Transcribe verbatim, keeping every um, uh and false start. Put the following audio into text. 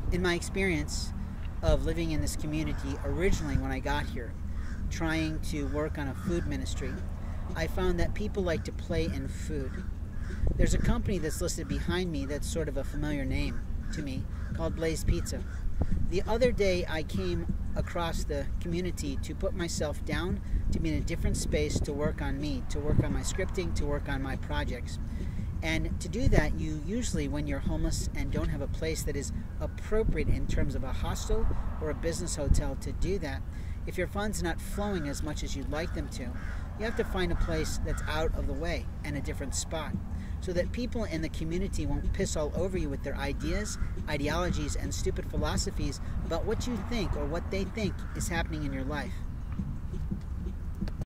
In my experience of living in this community originally when I got here, trying to work on a food ministry, I found that people like to play in food. There's a company that's listed behind me that's sort of a familiar name to me called Blaze Pizza. The other day I came across the community to put myself down, to be in a different space, to work on me, to work on my scripting, to work on my projects. And to do that, you usually, when you're homeless and don't have a place that is appropriate in terms of a hostel or a business hotel to do that, if your funds are not flowing as much as you'd like them to, you have to find a place that's out of the way and a different spot, so that people in the community won't piss all over you with their ideas, ideologies, and stupid philosophies about what you think or what they think is happening in your life.